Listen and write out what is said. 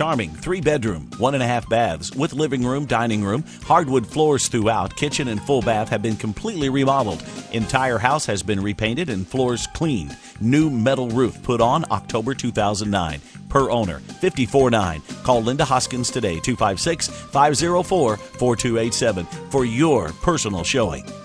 charming 3-bedroom, 1.5 baths with living room, dining room, hardwood floors throughout. Kitchen and full bath have been completely remodeled. Entire house has been repainted and floors cleaned. New metal roof put on October 2009. Per owner, $54,900. Call Linda Hoskins today, 256-504-4287 for your personal showing.